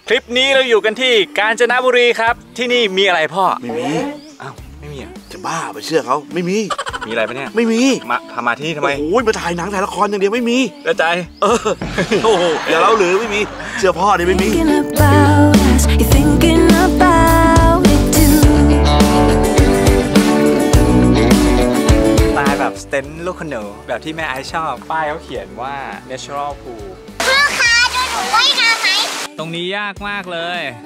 คลิปนี้เราอยู่กันที่กาญจนบุรีครับที่นี่มีอะไรพ่อไม่มีอ้าวไม่มีจะบ้าไปเชื่อเขาไม่มีอะไรปะเนี่ยไม่มีมาที่นี่ทำไมโอ้ยมาถ่ายหนังถ่ายละครอย่างเดียวไม่มีแล้วใจโอ้โหอย่าเล่าหรือไม่มีเชื่อพ่อดิไม่มีตายแบบสเตนลูกขนูแบบที่แม่ไอชอบป้ายเขาเขียนว่า natural pool พ่อคะดูหนูว่ายน้ำไหมตรงนี้ยากมากเลย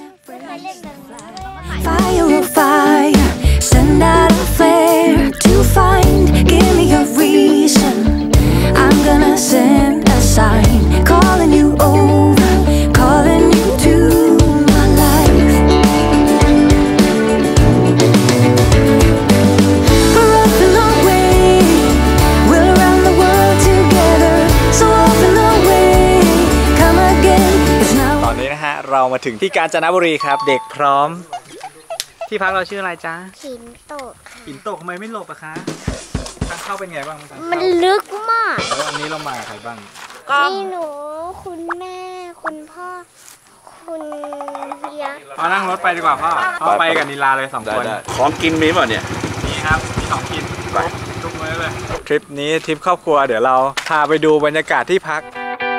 Fire, fire, send out a flare to find. Give me a reason. I'm gonna send a sign, calling you over, calling you to my life. We're off and away, we're around the world together. So off and away, come again. It's now. ตอนนี้นะฮะเรามาถึงที่กาญจนบุรีครับเด็กพร้อมที่พักเราชื่ออะไรจ๊ะหินโตกค่ะหินโตกทำไมไม่หลบอะคะทางเข้าเป็นไงบ้างมันลึกมากแล้วอันนี้เรามาใครบ้างมีหนูคุณแม่คุณพ่อคุณยักษ์มานั่งรถไปดีกว่าพ่อไปกับนิลาเลย2 คนของกินมีป่ะเนี่ยมีครับมีของกินทุกมื้อเลยทริปนี้ทริปครอบครัวเดี๋ยวเราพาไปดูบรรยากาศที่พัก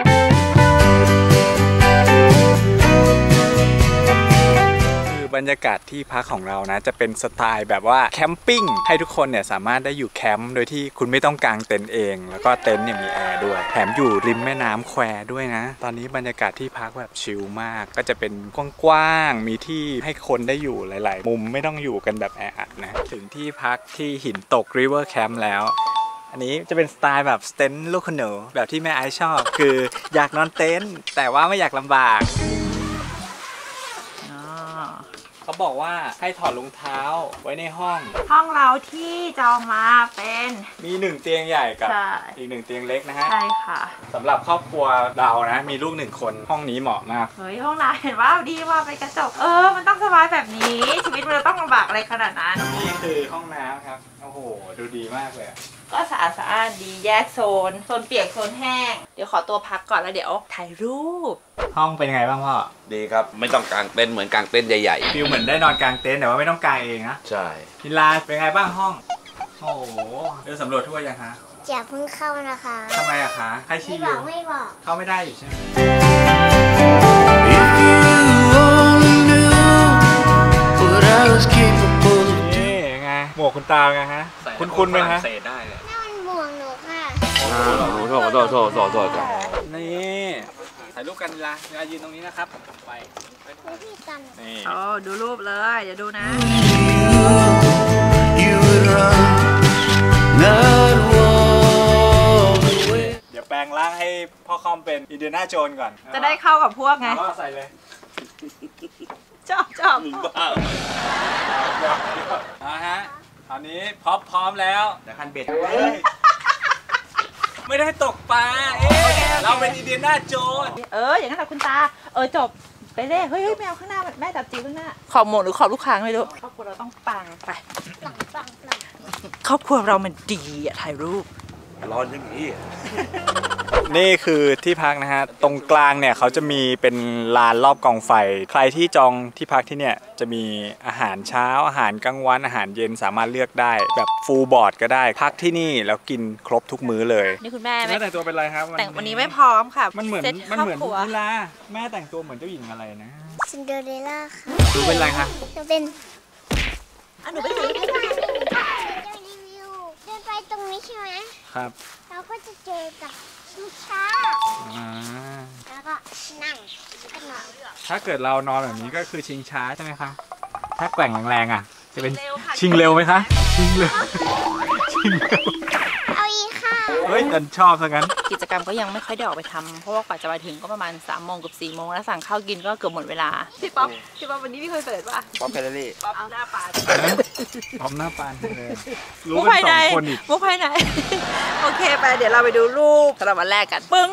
บรรยากาศที่พักของเรานะจะเป็นสไตล์แบบว่าแคมปิ้งให้ทุกคนเนี่ยสามารถได้อยู่แคมป์โดยที่คุณไม่ต้องกางเต็นท์เองแล้วก็เต็นท์เนี่ยมีแอร์ด้วยแถมอยู่ริมแม่น้ำแควด้วยนะตอนนี้บรรยากาศที่พักแบบชิลมากก็จะเป็นกว้างๆมีที่ให้คนได้อยู่หลายๆมุมไม่ต้องอยู่กันแบบแออัดนะถึงที่พักที่หินตก River Camp แล้วอันนี้จะเป็นสไตล์แบบเต็นท์ลูกขนูแบบที่แม่ไอชอบคืออยากนอนเต็นท์แต่ว่าไม่อยากลำบากเขาบอกว่าให้ถอดรองเท้าไว้ในห้องเราที่จองมาเป็นมี1เตียงใหญ่กับอีก1เตียงเล็กนะฮะใช่ค่ะสำหรับครอบครัวเรานะมีลูก1 คนห้องนี้เหมาะมากเฮ้ยห้องน้ำเห็นว่าดีว่าไปกระจกมันต้องสบายแบบนี้ชีวิตมันต้องลำบากอะไรขนาดนั้นนี่คือห้องน้ำครับโอ้โหดูดีมากเลยก็สะอาดดีแยกโซนเปียกโซนแห้งเดี๋ยวขอตัวพักก่อนแล้วเดี๋ยวถ่ายรูปห้องเป็นไงบ้างพ่อดีครับไม่ต้องกางเต็นท์เหมือนกางเต็นท์ใหญ่ๆฟิลเหมือนได้นอนกางเต็นท์แต่ว่าไม่ต้องกางเองนะใช่พิลาเป็นไงบ้างห้องโอ้โหเดินสำรวจทั่วยังคะอย่าเพิ่งเข้านะคะทำไมอะคะให้ชี้อยู่ไม่บอกเข้าไม่ได้อยู่ใช่ไหมนี่ไงหมวกคุณตาไงฮะคุณไหมฮะนั่นมันหมวกหนูค่ะโทษนี่ถ่ายรูปกันละยืนตรงนี้นะครับไปพี่กันนี่ดูรูปเลยเดี๋ยวดูนะเดี๋ยวแปลงร่างให้พ่อคอมเป็นอินเดียนาโจนก่อนจะได้เข้ากับพวกไงใส่เลยชอบบ้าฮะตอนนี้พร้อมแล้วแต่คันเบ็ดไม่ได้ตกปลาเราเป็นอินเดียนาโจนอย่างนั้นแหละคุณตาจบไปเลยเฮ้ยแมวข้างหน้าแม่จับจีข้างหน้าขอบหมดหรือขอบลูกค้างไม่รู้ครอบครัวเราต้องปังไปครอบครัวเรามันดีอะถ่ายรูปร้อนอย่างนี้นี่คือที่พักนะฮะตรงกลางเนี่ยเขาจะมีเป็นลานรอบกองไฟใครที่จองที่พักที่เนี่ยจะมีอาหารเช้าอาหารกลางวันอาหารเย็นสามารถเลือกได้แบบฟูลบอร์ดก็ได้พักที่นี่แล้วกินครบทุกมื้อเลยนี่คุณแม่แต่งตัวเป็นอะไรครับแต่งวันนี้ไม่พร้อมค่ะมันเหมือนเวลาแม่แต่งตัวเหมือนเจ้าหญิงอะไรนะซินเดอเรลล่าค่ะดูเป็นอะไรคะจะเป็นหนูเป็นสีเดินไปตรงนี้ใช่ไหมครับเราก็จะเจอกับชิงช้าแล้วก็นั่งกันนอนถ้าเกิดเรานอนแบบนี้ก็คือชิงช้าใช่ไหมคะถ้าแกว่งแรงๆอ่ะจะเป็นชิงเร็วไหมคะชิงเร็วเอาอีกค่ะเฮ้ยฉันชอบซะงั้นกิจกรรมก็ยังไม่ค่อยได้ออกไปทำเพราะว่ากว่าจะไปถึงก็ประมาณ3 โมงกับ4 โมงแล้วสั่งข้าวกินก็เกือบหมดเวลาพี่ป๊อปวันนี้พี่เคยเปิดป่ะป๊อปแคลอรี่ป๊อปหน้าปานป๊อปหน้าปานเลยมุกภายในโอเคไปเดี๋ยวเราไปดูรูปสำหรับวันแรกกันปึ้ง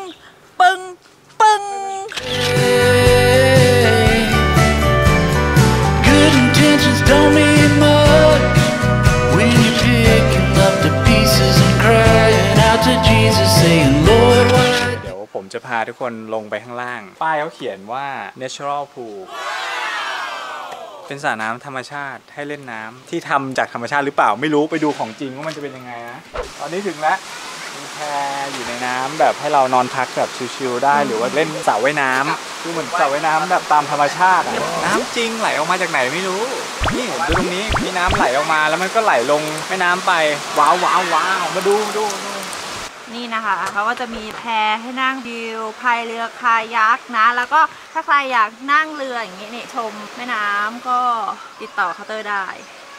Good intentions don't mean much when you're picking up the pieces and crying out to Jesus saying Lord เดี๋ยวผมจะพาทุกคนลงไปข้างล่างป้ายเขาเขียนว่า natural pool เป็นสระน้ำธรรมชาติให้เล่นน้ำที่ทำจากธรรมชาติหรือเปล่าไม่รู้ไปดูของจริงว่ามันจะเป็นยังไงนะตอนนี้ถึงแล้วมีแพอยู่ในน้ำแบบให้เรานอนพักแบบชิลๆได้หรือว่าเล่นสระว่ายน้ำคือเหมือนสระว่ายน้ำแบบตามธรรมชาติอะน้ำจริงไหลออกมาจากไหนไม่รู้นี่ดูตรงนี้มีน้ำไหลออกมาแล้วมันก็ไหลลงแม่น้ำไปว้าวว้าวว้าวมาดูนี่นะคะเขาก็จะมีแพให้นั่งวิวพายเรือคายักนะแล้วก็ถ้าใครอยากนั่งเรืออย่างนี้นี่ชมแม่น้ำก็ติดต่อเคาน์เตอร์ได้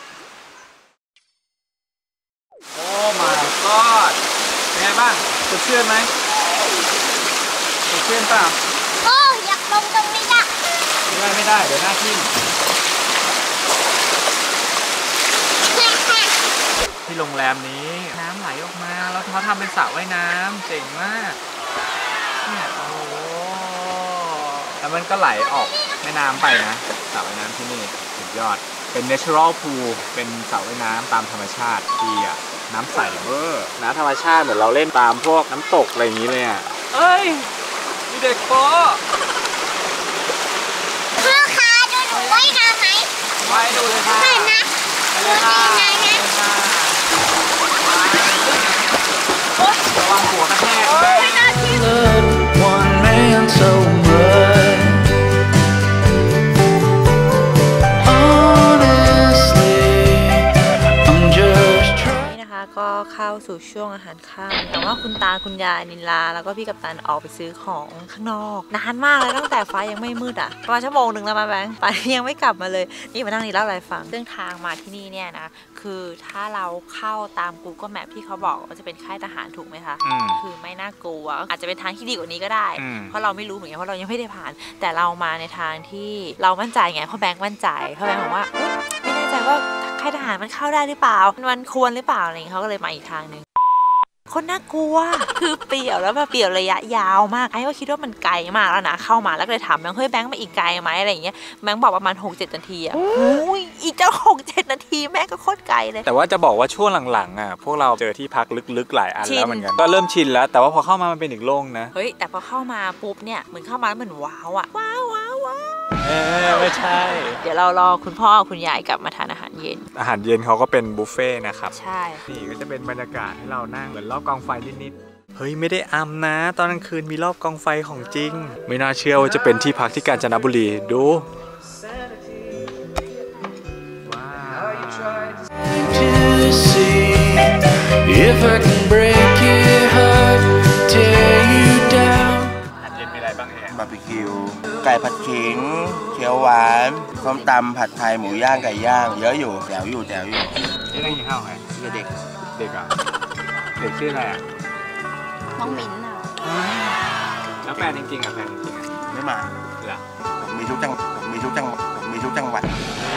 โอ้ my god เป็นไงบ้างสดชื่นไหมสดชื่นเปล่าโอ้อยากลงตรงนี้อ่ะไม่ได้เดี๋ยวหน้าทิ่มที่โรงแรมนี้น้ำไหลออกมาแล้วเขาทำเป็นสระว่ายน้ำเจ๋งมากเนี่ยโอ้แล้วมันก็ไหลออกแม่น้ำไปนะสระว่ายน้ำที่นี่สุดยอดเป็น natural pool เป็นสระว่ายน้ำตามธรรมชาติที่น้ำใสเวอร์น้ำธรรมชาติเหมือนเราเล่นตามพวกน้ำตกอะไรอย่างนี้เลยอ่ะเอ้ยมีเด็กโป๊ะพ่อคะดูหนูว่ายน้ำไหมว่ายดูเลยค่ะเห็นนะดูเลยค่ะระวังหัวกระแทกไม่น่าคิดก็เข้าสู่ช่วงอาหารค่ำแต่ว่าคุณตาคุณยายนินลาแล้วก็พี่กัปตันออกไปซื้อของข้างนอกนานมากเลยตั้งแต่ฟ้ายังไม่มืดอ่ะประมาณชั่วโมงหนึ่งแล้วมาแบงค์ไปยังไม่กลับมาเลยนี่มานั่งนี่เล่าอะไรฟังเรื่องทางมาที่นี่เนี่ยนะคือถ้าเราเข้าตาม Google Map ที่เขาบอกว่าจะเป็นค่ายทหารถูกไหมคะคือไม่น่ากลัวอาจจะเป็นทางที่ดีกว่านี้ก็ได้เพราะเราไม่รู้เหมือนกันเพราะเรายังไม่ได้ผ่านแต่เรามาในทางที่เรามั่นใจไงเพราะแบงค์มั่นใจเพราะแบงค์บอกว่าไม่แน่ใจว่าค่ายทหารมันเข้าได้หรือเปล่ามันควรหรือเปล่าอะไรอย่างเงี้ยเขาก็เลยมาอีกทางนึงคนน่ากลัวคือเปี่ยวแล้วมาเปี่ยวระยะยาวมากไอ้ก็คิดว่ามันไกลมากแล้วนะเข้ามาแล้วก็เลยถามแบงค์เฮ้ยแบงค์มาอีกไกลไหมอะไรอย่างเงี้ยแบงค์บอกประมาณ 6-7 นาทีอ่ะอีกจะ 6-7 นาทีแม่ก็โคตรไกลเลยแต่ว่าจะบอกว่าช่วงหลังๆอ่ะพวกเราเจอที่พักลึกๆหลายอันแล้วเหมือนกันก็เริ่มชินแล้วแต่ว่าพอเข้ามามันเป็นอีกโล่งนะเฮ้ยแต่พอเข้ามาปุ๊บเนี่ยเหมือนเข้ามาแล้วเหมือนว้าวอ่ะว้าวไม่ใช่เดี๋ยวเรารอคุณพ่อคุณยายกลับมาทานอาหารเย็นเขาก็เป็นบุฟเฟ่นะครับใช่นี่ก็จะเป็นบรรยากาศให้เรานั่งเหมือนรอบกองไฟนิดๆเฮ้ยไม่ได้อัมนะตอนกลางคืนมีรอบกองไฟของจริงไม่น่าเชื่อว่าจะเป็นที่พักที่กาญจนบุรีดูว้าวบาร์บีคิวไก่ผัดขิงเขียวหวานส้มตำผัดไทยหมูย่างไก่ย่างเยอะอยู่แจ๋วอยู่นี่ได้กินข้าวไหมเด็กอ่ะเด็กชื่ออะไรอ่ะน้องมิ้นอ่ะแล้วแฟนจริงๆอ่ะไม่มาเหรอมีทุกจังหวัด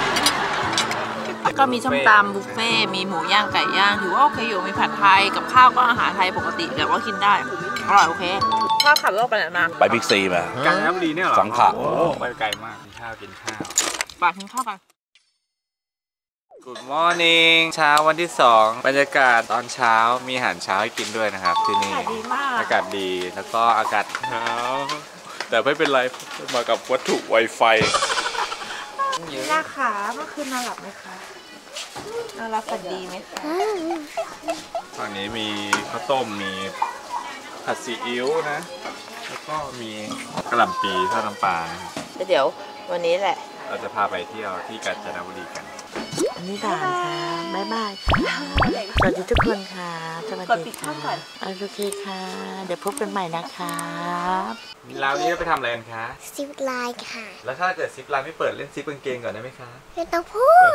ก็มีส้มตำบุฟเฟ่มีหมูย่างไก่ย่างถือว่าโอเคอยู่มีผัดไทยกับข้าวก็อาหารไทยปกติแต่ว่ากินได้อร่อยโอเคข้าวขับรถไปไหนมาไปบิ๊กซีมากาญจนบุรีเนี่ยเหรอสังขะโอ้ไปไกลมากกินข้าวฝากกินข้าวกัน Good morning เช้าวันที่2บรรยากาศตอนเช้ามีอาหารเช้าให้กินด้วยนะครับที่นี่อากาศดีแล้วก็อากาศหนาวแต่ไม่เป็นไรมากับวัตถุ Wi-Fi ย่าขาเมื่อคืนนอนหลับไหมคะนอนหลับฝันดีไหมคะฝั่งนี้มีข้าวต้มมีผัดซีอิ๊วนะแล้วก็มีกระหล่ำปีทอดน้ำปลาเดี๋ยววันนี้แหละเราจะพาไปเที่ยวที่กาญจนบุรีกันอันนี้ด่านค่ะบ๊ายบายค่ะสวัสดีทุกคนค่ะสวัสดีค่ะโอเคค่ะเดี๋ยวพบกันใหม่นะครับแล้วนี้ไปทำอะไรกันคะซิปไลน์ค่ะแล้วถ้าเกิดซิปไลน์ไม่เปิดเล่นซิปกางเกงก่อนได้ไหมคะไม่ต้องพูด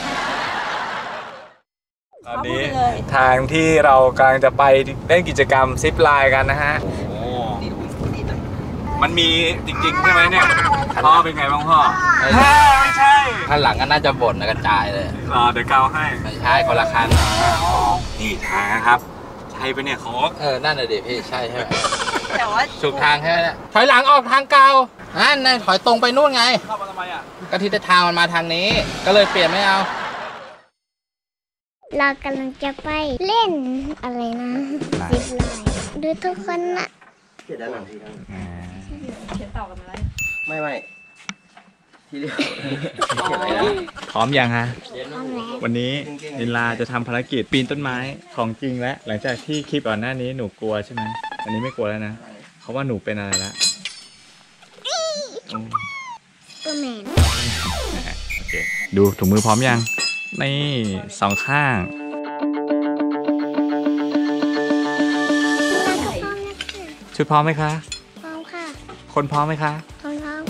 ตอนนี้ทางที่เรากำลังจะไปเล่นกิจกรรมซิปไลน์กันนะฮะมันมีจริงๆใช่ไหมเนี่ยพ่อเป็นไงบ้างพ่อไม่ใช่คันหลังก็น่าจะบ่นกระจายเลยเดี๋ยวเกาให้ไม่ใช่คนละคันนี่ทางครับใช่ปะเนี่ยโค้กนั่นน่ะดิพี่ใช่ไหมแต่ว่าถูกทางแค่นี้ถอยหลังออกทางเก่านั่นถอยตรงไปนู่นไงเข้ามาทำไมอ่ะก็ที่ทางมันมาทางนี้ก็เลยเปลี่ยนไม่เอาเรากำลังจะไปเล่นอะไรนะซิปไลน์ดูทุกคนนะเขียนด้านหลังที่เขียนต่อกันมาแล้วไม่ที่เรียกเขียนอะไรนะพร้อมยังฮะพร้อมแล้ววันนี้นิลาจะทำภารกิจปีนต้นไม้ของจริงแล้วหลังจากที่คลิปก่อนหน้านี้หนูกลัวใช่ไหมอันนี้ไม่กลัวแล้วนะเพราะว่าหนูเป็นอะไรแล้วตัวแมนโอเคดูถุงมือพร้อมยังนี่สองข้าง ชุดพร้อมไหมคะพร้อมค่ะคนพร้อมไหมคะพร้อมครับ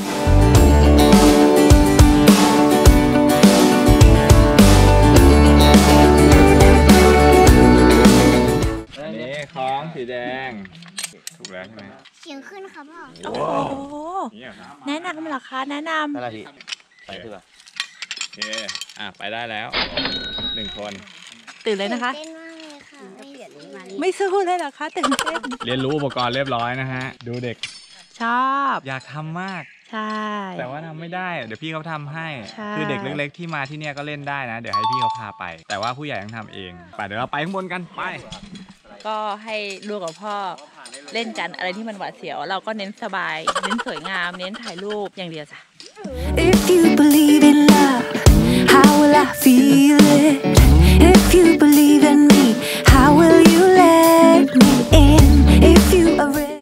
อันนี้ของสีแดงถูกแล้วใช่ไหมเสียงขึ้นครับพ่อโอ้โหนี่ครับแนะนำเหรอคะแนะนอะไรพี่ใส่เสื้อโอเคไปได้แล้ว1 คนำตื่นเลยนะคะเต้นมากเลยค่ะไม่เปลี่ยนมาไม่สู้เลยเหรอคะตื่นเต้นเรียนรู้อุปกรณ์เรียบร้อยนะฮะดูเด็กชอบอยากทำมากใช่แต่ว่าทำไม่ได้เดี๋ยวพี่เขาทำให้ใช่คือเด็กเล็กๆที่มาที่เนี่ยก็เล่นได้นะ เดี๋ยวให้พี่เขาพาไป แต่ว่าผู้ใหญ่ต้องทำเองไปเดี๋ยวเราไปข้างบนกันไปก็ให้ลูกกับพ่อเล่นกันอะไรที่มันหวาดเสียว เราก็เน้นสบาย เน้นสวยงาม เน้นถ่ายรูปอย่างเดียวจ้ะ If you believe in love, how will I feel it? If you believe in me, how will you let me in? If you are ready.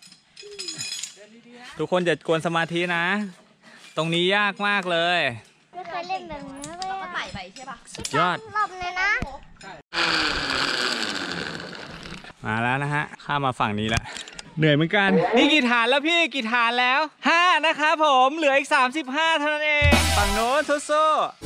ทุกคนอย่ากวนสมาธินะ ตรงนี้ยากมากเลยไม่เคยเล่นแบบนี้เลยก็ไต่ไปใช่ปะสุดยอดหลบเลยนะมาแล้วนะฮะข้ามมาฝั่งนี้แล้วเหนื่อยเหมือนกันนี่กี่ฐานแล้วพี่กี่ฐานแล้ว5นะครับผมเหลืออีก35เท่านั้นเองฝั่งโน้นสู้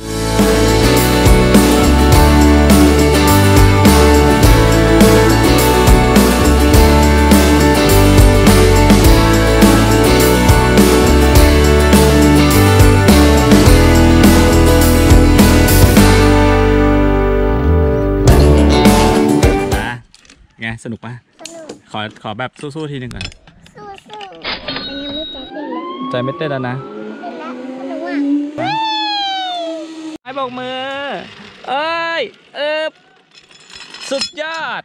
ๆนะไงสนุกปะสนุกขอแบบสู้ๆทีหนึ่งก่อนสู้ๆมันยังไม่ใจเต้นเลยใจไม่เต้นแล้วนะเต้นแล้วสนุกอ่ะไอ้บอกมือ เอ้ยสุดยอด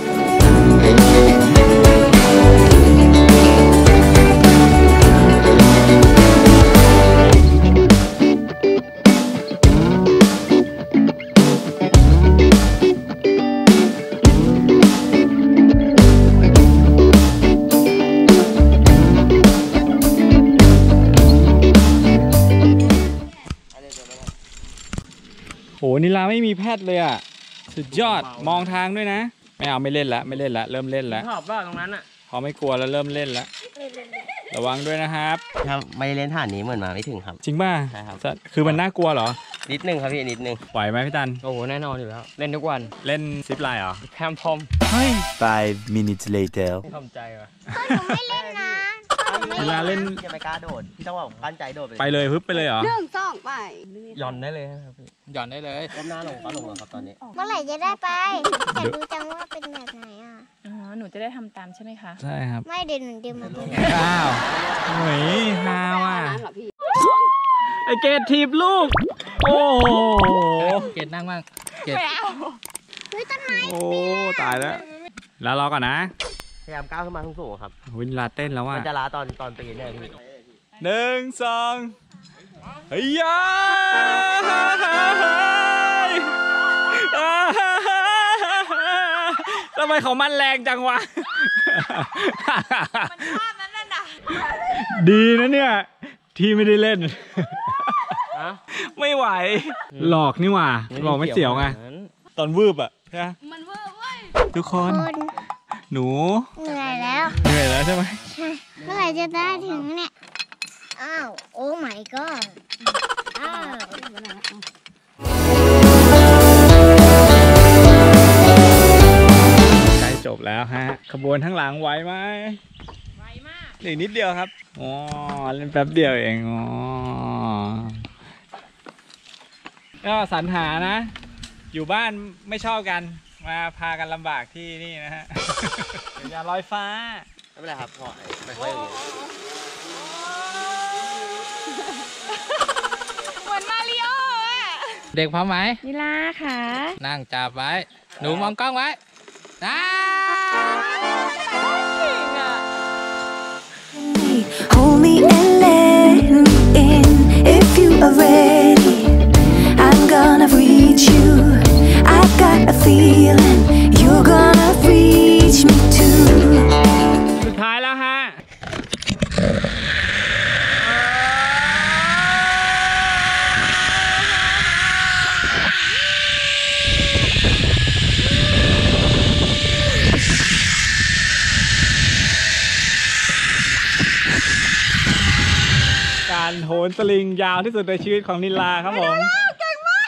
โหนิลาไม่มีแพทย์เลยอ่ะ สุดยอดมองทางด้วยนะ ไม่เล่นละเริ่มเล่นละชอบว่าตรงนั้นอ่ะพอไม่กลัวแล้วเริ่มเล่นละระวังด้วยนะครับครับไม่เล่นฐานนี้เหมือนมาไม่ถึงครับจริงป่ะใช่ครับคือมันน่ากลัวเหรอนิดนึงครับพี่นิดนึงไหวไหมพี่ตันโอ้โหแน่นอนอยู่แล้ว เล่นทุกวันเล่นซิปไลน์เหรอแคมพอมเฮ้ย 5 minutes later ทำใจว่ะหนูไม่เล่นนะนิลาเล่นพี่ไม่กล้าโดดพี่ต้องแบบกั้นใจโดดไปเลยฮึบไปเลยเหรอหย่อนได้เลยครับพี่หย่อนได้เลยก้มหน้าลงก็ลงแล้วครับตอนนี้เมื่อไหร่จะได้ไปอยากดูจังว่าเป็นแบบไหนอ่ะอ๋อ หนูจะได้ทำตามใช่ไหมคะใช่ครับไม่เดี๋ยวหนูเดี๋ยวมาดูอ้าวโอ้ยฮาว่ะไอเกดทีบลูก โอ้โหเกดนั่งบ้างเกดเฮ้ยต้นไม้โอ้ตายแล้วแล้วรอก่อนนะพยายามก้าวขึ้นมาสูงๆครับวินลาเต้นแล้วว่ะมันจะล้าตอนปีนเนี่ยพี่ 1 2เฮ้ยยาทำไมของมันแรงจังวะมันชอบนั้นน่ะดีนะเนี่ย ที่ไม่ได้เล่น ไม่ไหว หลอกนี่หว่าหลอกไม่เสียวไง ตอนวืบอ่ะนะมันวืบเว้ยทุกคน หนูเหนื่อยแล้วเหนื่อยแล้วใช่ไหมใช่เมื่อไหร่จะได้ถึงเนี่ย อ้าว โอ้ my god อ้าวใกล้จบแล้วฮะ ขบวนทั้งหลังไหวไหมไวมากอีกนิดเดียวครับ อ๋อ เล่นแป๊บเดียวเอง อ๋อ ก็สรรหานะ อยู่บ้านไม่ชอบกัน มาพากันลำบากที่นี่นะฮะ อย่าลอยฟ้าไม่เป็นไรครับพอไปค่อยอย่างนี้เหมือนมาริโออ่ะเด็กพร้อมไหมนิลาค่ะนั่งจับไว้ หนูมองกล้องไว้นะเก่งอ่ะ Hold me and let me in. If you are ready, I'm gonna reach you. I got a feeling you're gonna reach me too. สุดท้ายแล้วฮะการโหนสลิงยาวที่สุดในชีวิตของนิลาครับผมเก่งมาก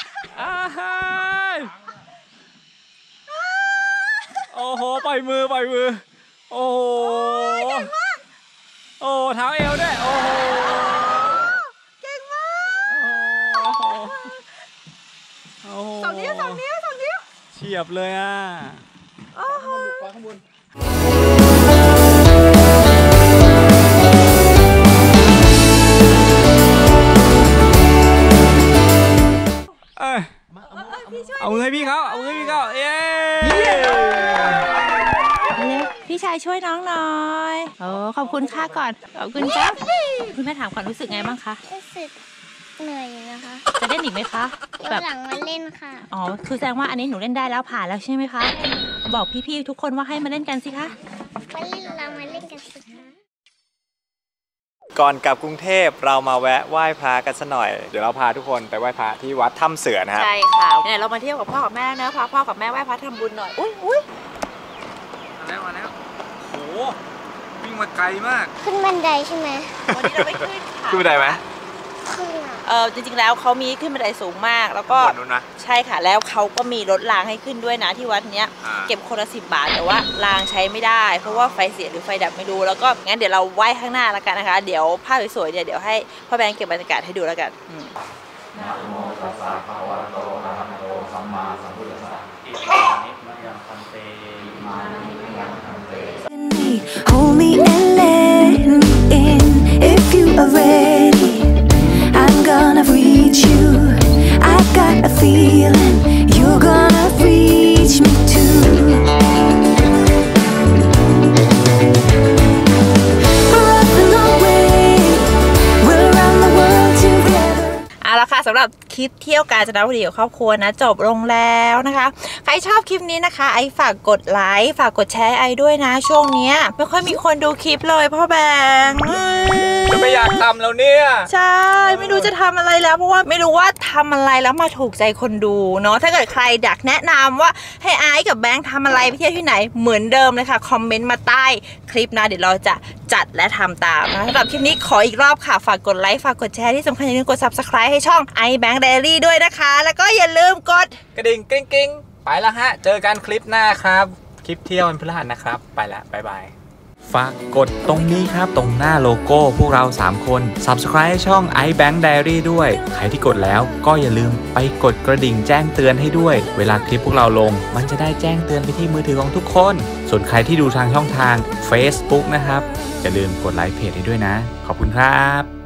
โอ้โหปล่อยมือโอ้โหเก่งมากโอ้เท้าเอวด้วยโอ้โหเก่งมากโอ้โหสองนิ้วเฉียบเลยอ่ะเอามือให้พี่เขาเย้พี่ชายช่วยน้องหน่อยโอ้ขอบคุณค่ะก่อนขอบคุณครับคุณแม่ถามก่อนรู้สึกไงบ้างคะรู้สึกเหนื่อยนะคะจะเล่นอีกไหมคะเดี๋ยวหลังมาเล่นค่ะอ๋อคือแสดงว่าอันนี้หนูเล่นได้แล้วผ่านแล้วใช่ไหมคะบอกพี่ๆทุกคนว่าให้มาเล่นกันสิคะเรามาเล่นกันสิคะก่อนกลับกรุงเทพเรามาแวะไหว้พระกันสักหน่อยเดี๋ยวเราพาทุกคนไปไหว้พระที่วัดถ้ำเสือนะครับใช่ค่ะเนี่ยเรามาเที่ยวกับพ่อกับแม่เนอะพาพ่อกับแม่ไหว้พระทำบุญหน่อยอุ้ยมาแล้วโหวิ่งมาไกลมากขึ้นบันไดใช่ไหมวันนี้เราไม่ขึ้นค่ะขึ้นบันไดไหมขึ้นจริงๆแล้วเขามีขึ้นบันไดสูงมากแล้วก็ใช่ค่ะแล้วเขาก็มีรถรางให้ขึ้นด้วยนะที่วัดเนี้ยเก็บคนละ10 บาทแต่ว่ารางใช้ไม่ได้เพราะว่าไฟเสียหรือไฟดับไม่รู้แล้วก็งั้นเดี๋ยวเราไหว้ข้างหน้าแล้วกันนะคะเดี๋ยวภาพสวยๆเนี่ยเดี๋ยวให้พ่อแบงค์เก็บบรรยากาศให้ดูแล้วกันนะโมตัสสะภะคะวะโตอะระหะโตสัมมาสัมพุทธัสสะอิมานิมะยังคันเตอิมานิมะยังคันเต Hold me and let me in. If you are ready, I'm gonna reach you. I got a feeling you're gonna reach me too. Running away, we're around the world together. เอาละค่ะสำหรับคลิปเที่ยวกาญจนบุรีกับครอบครัวนะจบลงแล้วนะคะใครชอบคลิปนี้นะคะไอฝากกดไลค์ฝากกดแชร์ไอด้วยนะช่วงนี้ไม่ค่อยมีคนดูคลิปเลยพ่อแบงค์จะไม่อยากทำแล้วเนี่ยใช่ไม่รู้จะทำอะไรแล้วเพราะว่าไม่รู้ว่าทำอะไรแล้วมาถูกใจคนดูเนาะถ้าเกิดใครอยากแนะนำว่าให้ไอกับแบงค์ทำอะไรไปเที่ยวที่ไหนเหมือนเดิมเลยค่ะคอมเมนต์มาใต้คลิปนะเดี๋ยวเราจะจัดและทำตามนะสำหรับคลิปนี้ขออีกรอบค่ะฝากกดไลค์ฝากกดแชร์ที่สำคัญอย่าลืมกด Subscribe ให้ช่อง iBank Diary ด้วยนะคะแล้วก็อย่าลืมกดกระดิ่งกิ้งไปแล้วฮะเจอกันคลิปหน้าครับคลิปเที่ยววันพฤหัสนะครับไปแล้วบ๊ายบายฝากกดตรงนี้ครับตรงหน้าโลโก้พวกเรา3คน Subscribe ให้ช่อง iBank Diary ด้วยใครที่กดแล้วก็อย่าลืมไปกดกระดิ่งแจ้งเตือนให้ด้วยเวลาคลิปพวกเราลงมันจะได้แจ้งเตือนไปที่มือถือของทุกคนส่วนใครที่ดูทางช่องทาง Facebook นะครับอย่าลืมกดไลค์เพจให้ด้วยนะขอบคุณครับ